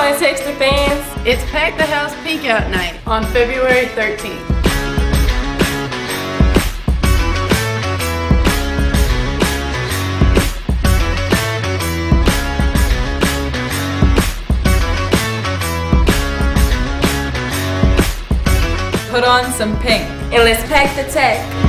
Mornings Extra fans. It's Pack the House Peek Out Night on February 13th. Put on some pink. And let's pack the tech.